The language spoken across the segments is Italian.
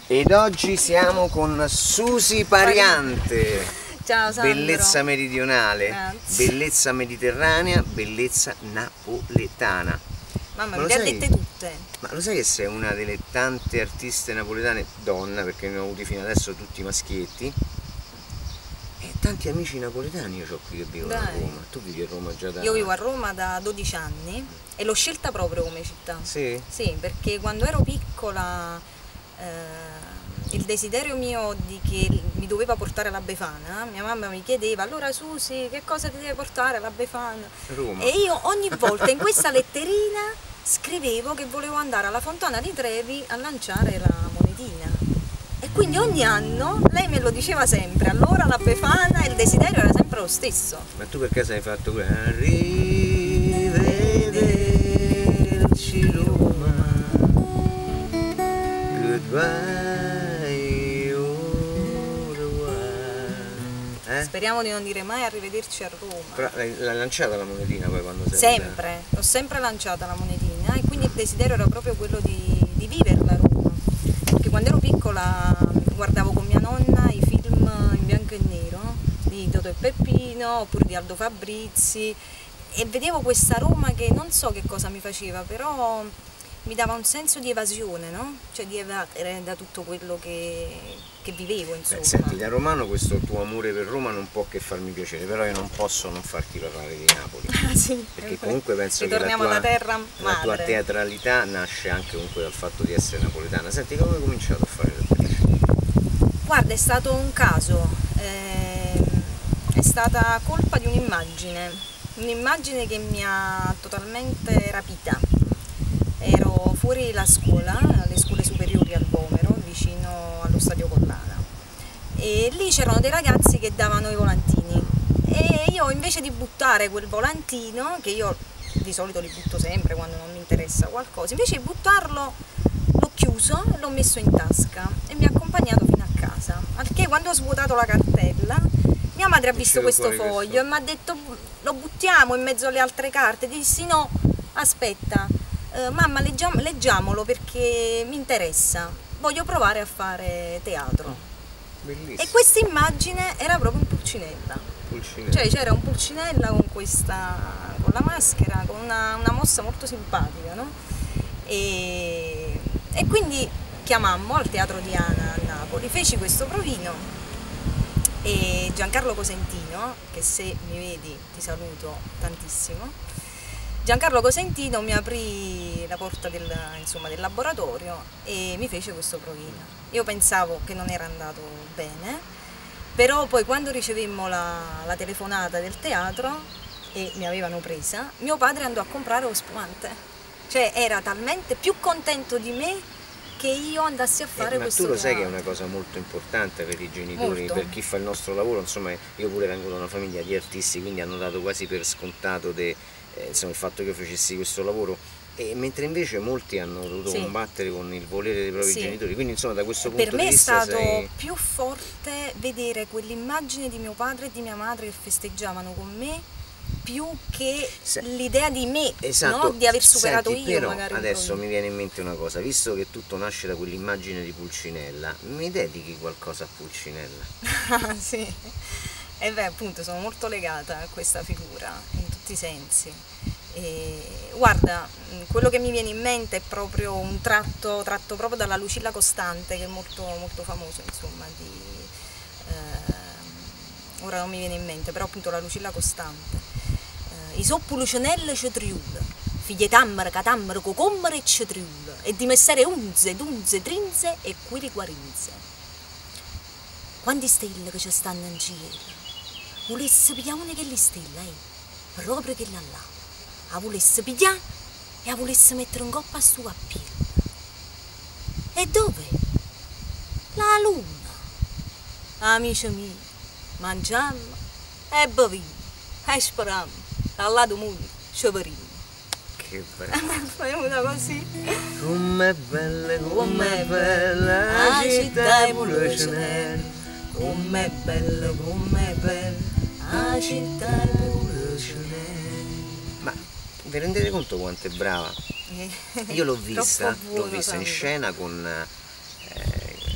Ed oggi siamo con Susi Pariante. Ciao Sandro. Bellezza meridionale, Grazie. bellezza mediterranea, bellezza napoletana. Mamma, Ma me lo le ha sai? dette tutte. Ma lo sai che sei una delle tante artiste napoletane, donna, perché ne ho avuti fino adesso tutti maschietti, e tanti amici napoletani io ho qui che vivono a Dai. Roma. Tu vivi a Roma già da... Io vivo a Roma da 12 anni e l'ho scelta proprio come città. Sì? Sì, perché quando ero piccola il desiderio mio di che mi doveva portare alla Befana, mia mamma mi chiedeva: allora Susi, che cosa ti deve portare alla Befana? Roma. E io ogni volta in questa letterina scrivevo che volevo andare alla Fontana di Trevi a lanciare la monetina. E quindi ogni anno lei me lo diceva sempre, allora la Befana, il desiderio era sempre lo stesso. Ma tu per caso hai fatto arrivederci Roma, goodbye, au revoir. Speriamo di non dire mai arrivederci a Roma. Però l'hai lanciata la monetina poi quando sei Sempre, l'ho sempre lanciata la monetina e quindi il desiderio era proprio quello di viverla a Roma. Perché quando ero piccola guardavo con mia nonna i film in bianco e nero di Totò e Peppino oppure di Aldo Fabrizi e vedevo questa Roma che non so che cosa mi faceva, però mi dava un senso di evasione, no? Cioè di evadere da tutto quello che vivevo, insomma. Senti, da romano questo tuo amore per Roma non può che farmi piacere, però io non posso non farti parlare di Napoli. Ah, sì, Perché comunque penso che ritorniamo alla terra la tua madre. teatralità nasce anche comunque dal fatto di essere napoletana. Senti, come hai cominciato a fare l'attrice? Guarda, è stato un caso, è stata colpa di un'immagine che mi ha totalmente rapita. Ero fuori la scuola, alle scuole superiori al Vomero, vicino allo stadio Collana, e lì c'erano dei ragazzi che davano i volantini e io invece di buttare quel volantino, che io di solito li butto sempre quando non mi interessa qualcosa, invece di buttarlo l'ho chiuso e l'ho messo in tasca e mi ha accompagnato fino a casa, al che quando ho svuotato la cartella mia madre ha visto questo foglio e mi ha detto: lo buttiamo in mezzo alle altre carte? Dissi: no, aspetta, mamma, leggiamolo perché mi interessa, voglio provare a fare teatro. Bellissimo. E questa immagine era proprio un Pulcinella. Cioè c'era un Pulcinella con la maschera, con una mossa molto simpatica, no? E quindi chiamammo al Teatro Diana a Napoli, feci questo provino e Giancarlo Cosentino, che se mi vedi ti saluto tantissimo, Giancarlo Cosentino mi aprì la porta del laboratorio e mi fece questo provino. Io pensavo che non era andato bene, però poi quando ricevemmo la telefonata del teatro e mi avevano presa, mio padre andò a comprare lo spumante. Cioè era talmente più contento di me che io andassi a fare questo teatro. Ma tu lo sai che è teatro. una cosa molto importante per i genitori, Molto. per chi fa il nostro lavoro, insomma io pure vengo da una famiglia di artisti, quindi hanno dato quasi per scontato insomma, il fatto che io facessi questo lavoro, e mentre invece molti hanno dovuto combattere con il volere dei propri genitori, quindi insomma da questo punto per me di vista è stato più forte vedere quell'immagine di mio padre e di mia madre che festeggiavano con me più che l'idea di me, esatto, no? Di aver superato. Senti, io però magari adesso mi viene in mente una cosa, visto che tutto nasce da quell'immagine di Pulcinella, mi dedichi qualcosa a Pulcinella? Ah, sì. E beh, appunto sono molto legata a questa figura in tutti i sensi. E, guarda, quello che mi viene in mente è proprio un tratto proprio dalla Lucilla Costante, che è molto, molto famoso, insomma, ora non mi viene in mente, però appunto la Lucilla Costante. I soppu Lucinelle cetriul, figlie tammere, catammere, cocommere e cetriul, e di messere unze, dunze, trinze e quili guarinze. Quante stelle che ci stanno in cielo, volesse pigliare una che le stelle, proprio che là, la volesse pigliare e la volesse mettere in coppa a suo appieno. E dove? La luna. Amici miei, mangiamo e beviamo e speriamo dal lato mondo ci vedremo. Che bello. Facciamo così. Com'è bella la città di Pulcinella, com'è bella la città di Pulcinella. Ma vi rendete conto quanto è brava? Io l'ho vista in scena con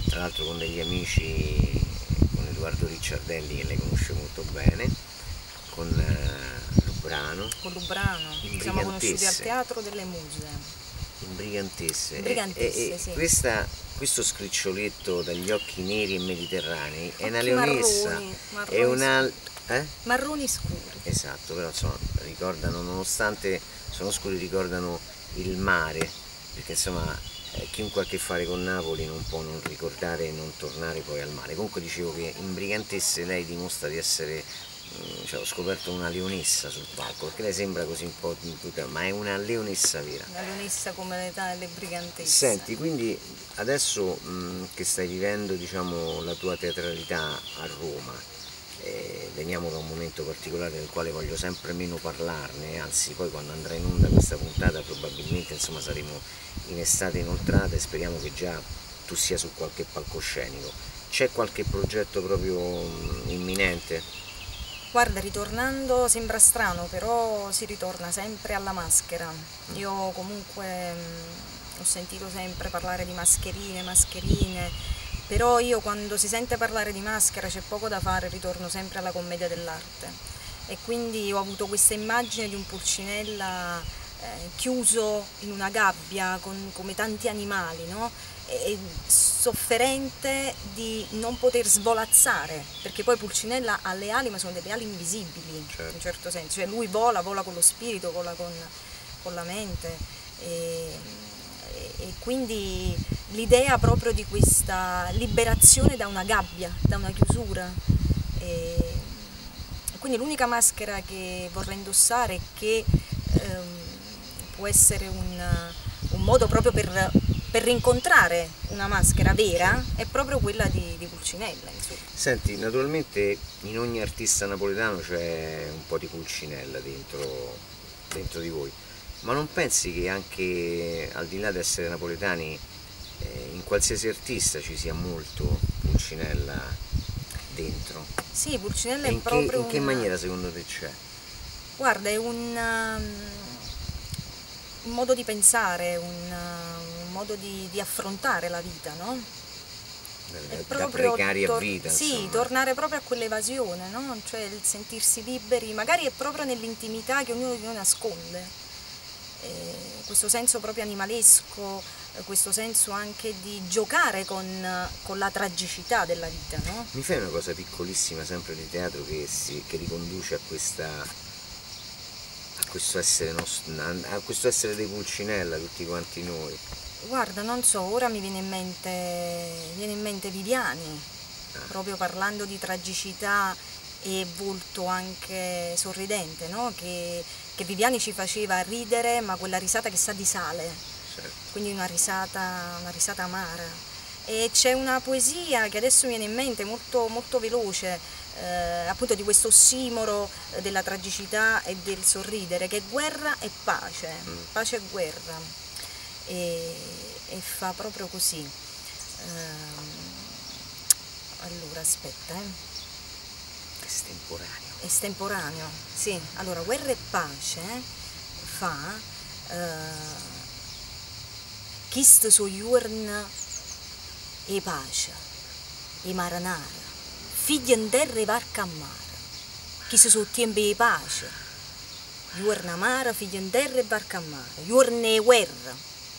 tra l'altro con degli amici, con Edoardo Ricciardelli che lei conosce molto bene, con Lubrano. Con Lubrano, siamo conosciuti al Teatro delle Muse. In Brigantesse. Brigantesse, sì. Questo scriccioletto dagli occhi neri e mediterranei è una Occhi leonessa, marroni è una... marroni scuri. Esatto, però insomma ricordano, nonostante sono scuri, ricordano il mare, perché insomma chiunque ha a che fare con Napoli non può non ricordare e non tornare poi al mare. Comunque dicevo che in Brigantesse lei dimostra di essere, cioè, ho scoperto una leonessa sul palco, perché lei sembra così un po' tutta, ma è una leonessa vera. Una leonessa come l'età delle Brigantesse. Senti, quindi adesso che stai vivendo, diciamo, la tua teatralità a Roma, veniamo da un momento particolare del quale voglio sempre meno parlarne, anzi poi quando andrà in onda questa puntata probabilmente, insomma, saremo in estate inoltrata e speriamo che già tu sia su qualche palcoscenico. C'è qualche progetto proprio imminente? Guarda, ritornando, sembra strano, però si ritorna sempre alla maschera. Io comunque ho sentito sempre parlare di mascherine, però io quando si sente parlare di maschera c'è poco da fare, ritorno sempre alla commedia dell'arte. E quindi ho avuto questa immagine di un Pulcinella chiuso in una gabbia come tanti animali, no? E sofferente di non poter svolazzare, perché poi Pulcinella ha le ali, ma sono delle ali invisibili, certo, in un certo senso, cioè lui vola con lo spirito, vola con la mente e quindi l'idea proprio di questa liberazione da una gabbia, da una chiusura. E quindi l'unica maschera che vorrei indossare è che può essere un modo proprio per rincontrare una maschera vera, è proprio quella di Pulcinella, insomma. Senti, naturalmente in ogni artista napoletano c'è un po' di Pulcinella dentro di voi, ma non pensi che anche al di là di essere napoletani in qualsiasi artista ci sia molto Pulcinella dentro? Sì, Pulcinella è proprio... In che maniera secondo te c'è? Guarda, è un modo di pensare, un modo di affrontare la vita, no? Da precari a vita. Sì, insomma, tornare proprio a quell'evasione, no? Cioè il sentirsi liberi, magari è proprio nell'intimità che ognuno di noi nasconde. Questo senso proprio animalesco, questo senso anche di giocare con la tragicità della vita, no? Mi fai una cosa piccolissima sempre di teatro che riconduce a questo essere dei Pulcinella, tutti quanti noi? Guarda, non so, ora mi viene in mente Viviani, proprio parlando di tragicità e volto anche sorridente, no? Che Viviani ci faceva ridere, ma quella risata che sa di sale, certo, quindi una risata amara. E c'è una poesia che adesso mi viene in mente molto, molto veloce, appunto di questo ossimoro della tragicità e del sorridere, che è guerra e pace, pace e guerra, e fa proprio così. Allora aspetta, estemporaneo, sì. Allora guerra e pace fa chist so giorn e pace e maranara, figli in terra e varca a mare, chist so tempi e pace, giorna mare, figli in terra e varca a mare, giorni e guerra,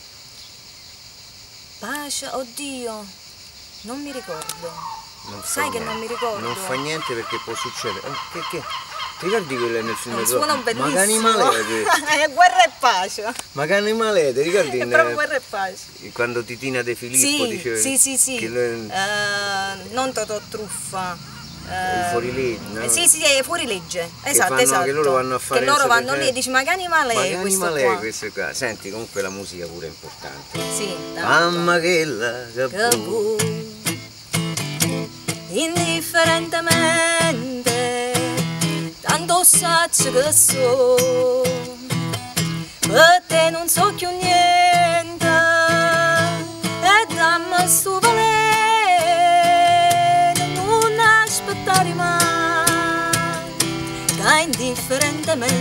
pace, oddio, non mi ricordo. Sai che non mi ricordo? Non fa niente perché può succedere. Che? Ti ricordi quelle nel film? Suona bellissimo. Ma che animalete! Guerra e pace. Ma che animalete, ricordi? È proprio guerra e pace. Quando Titina De Filippo diceva... Sì. Non Totò Truffa. Fuorilegge, no? Sì, è fuorilegge. Esatto. Che loro vanno a fare... Che loro vanno lì e dici, ma che animale è questo qua? Questo qua? Senti, comunque la musica pure è importante. Sì. Mamma che la capù. Indifferentemente, tanto saccio che so, per te non so più niente, e dammi sto valere, non aspettare mai, che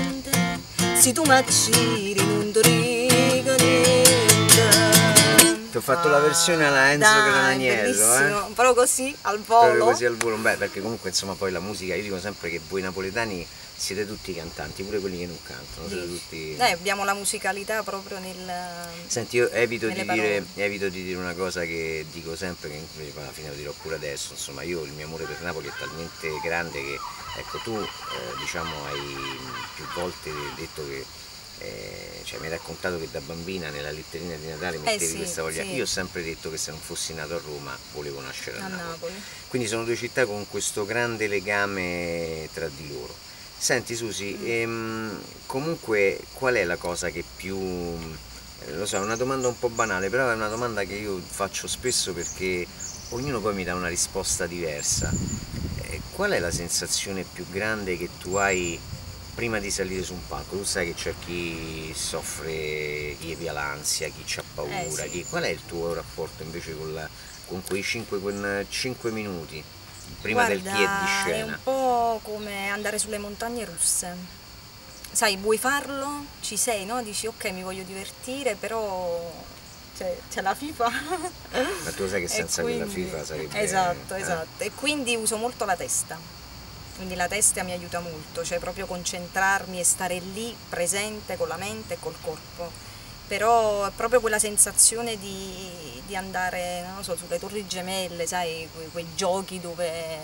indifferentemente, se tu mi giri non ti dico niente. ho fatto la versione alla Enzo Grananiello, proprio così al volo. Proprio così al volo, beh, perché comunque insomma poi la musica, io dico sempre che voi napoletani siete tutti cantanti, pure quelli che non cantano, siete tutti... abbiamo la musicalità proprio nel... Senti, io evito di dire una cosa che dico sempre, che invece alla fine lo dirò pure adesso, insomma io il mio amore per Napoli è talmente grande che, ecco, tu diciamo hai più volte detto che, cioè mi hai raccontato che da bambina nella letterina di Natale mettevi questa voglia, io ho sempre detto che se non fossi nato a Roma volevo nascere a Napoli. Quindi sono due città con questo grande legame tra di loro. Senti Susi, comunque qual è la cosa che più, lo so, è una domanda un po' banale, però è una domanda che io faccio spesso perché ognuno poi mi dà una risposta diversa. Qual è la sensazione più grande che tu hai prima di salire su un palco? Tu sai che c'è chi soffre, chi ha l'ansia, chi ha paura, qual è il tuo rapporto invece con quei 5 minuti? Prima del chi è di scena. È un po' come andare sulle montagne russe. Sai, vuoi farlo, ci sei, no? Dici ok, mi voglio divertire, però c'è la FIFA. Ma tu sai che senza quella FIFA sarebbe... Esatto. E quindi uso molto la testa. Quindi la testa mi aiuta molto, cioè proprio concentrarmi e stare lì presente con la mente e col corpo. Però è proprio quella sensazione di andare, non lo so, sulle Torri Gemelle, sai, quei giochi dove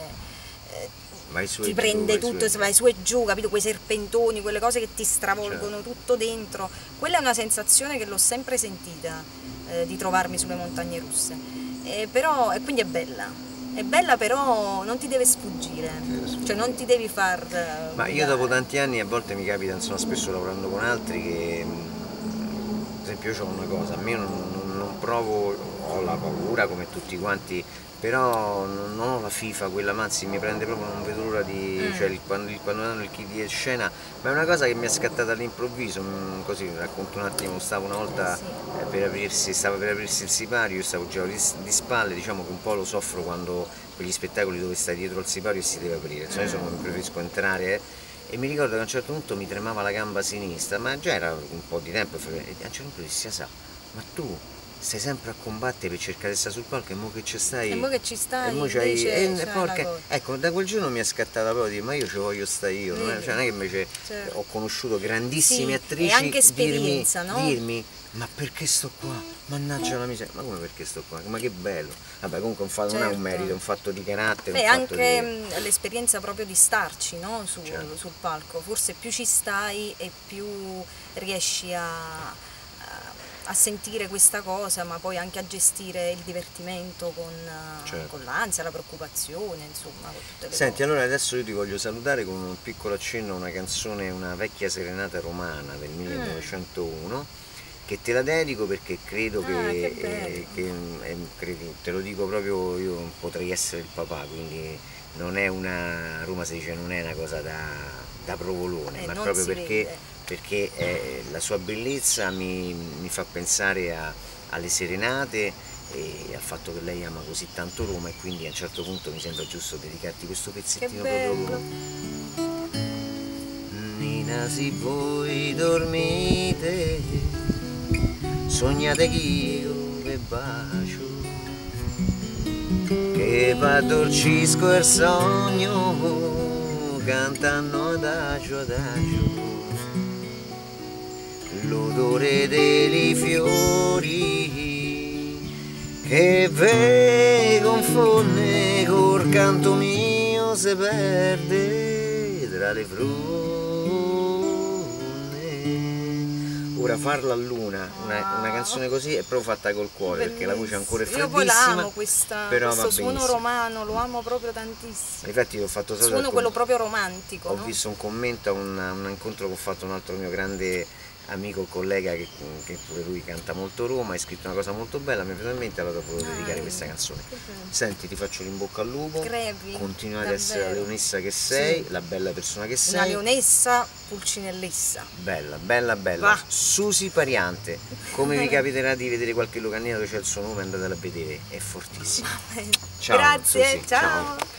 ti prende tutto, vai su e giù, capito? Quei serpentoni, quelle cose che ti stravolgono tutto dentro. Quella è una sensazione che l'ho sempre sentita, di trovarmi sulle montagne russe. E quindi è bella, però non ti deve sfuggire, cioè non ti devi far... Ma io dopo tanti anni a volte mi capita, insomma, spesso lavorando con altri, che per esempio io ho una cosa, a me non provo, ho la paura come tutti quanti, però non ho la FIFA, quella, ma anzi mi prende proprio, non vedo l'ora di, cioè quando danno il chi di scena, ma è una cosa che mi è scattata all'improvviso, così racconto un attimo, stavo una volta stava per aprirsi il sipario, io stavo già di spalle, diciamo che un po' lo soffro quando quegli spettacoli dove stai dietro al sipario e si deve aprire, cioè io preferisco entrare. E mi ricordo che a un certo punto mi tremava la gamba sinistra, ma già era un po' di tempo, e a un certo punto dissi, ma tu stai sempre a combattere per cercare di stare sul palco e mo che ci stai, ecco, da quel giorno mi è scattata proprio di, ma io ci voglio stare io, non è che invece ho conosciuto grandissime attrici, e anche esperienza, dirmi ma perché sto qua? Mannaggia la miseria, ma come perché sto qua? Ma che bello! Vabbè, comunque non è un merito, è un fatto di carattere. E anche l'esperienza proprio di starci, no? Sul palco, forse più ci stai e più riesci a sentire questa cosa, ma poi anche a gestire il divertimento con l'ansia, la preoccupazione, insomma, con tutte le cose. Allora adesso io ti voglio salutare con un piccolo accenno a una canzone, una vecchia serenata romana del 1901, che te la dedico perché credo che te lo dico proprio, io potrei essere il papà, quindi non è una, a Roma si dice, non è una cosa da provolone, ma proprio perché la sua bellezza mi fa pensare alle serenate e al fatto che lei ama così tanto Roma, e quindi a un certo punto mi sembra giusto dedicarti questo pezzettino proprio. Nina, se voi dormite, sognate che io vi bacio, che addorcisco il sogno cantando adagio adagio, l'odore dei fiori che ve confonde col canto mio, se perde tra le fronde. Ora farla a luna, una canzone così è proprio fatta col cuore, perché la voce ancora è freddissima. Io poi l'amo questo suono romano, lo amo proprio tantissimo. Infatti ho fatto suono quello proprio romantico. Ho visto un commento a un incontro che ho fatto un altro mio grande amico, collega, che pure lui canta molto Roma, ha scritto una cosa molto bella, mi è venuta in mente, allora volevo dedicare questa canzone. Senti, ti faccio l'in bocca al lupo, continua ad essere la leonessa che sei, la bella persona che sei. Una leonessa pulcinellessa. Bella, bella, bella. Va. Susi Pariante, come vi capiterà di vedere qualche locandina dove c'è il suo nome, andatela a vedere, è fortissima. Ciao, grazie, Susi, ciao.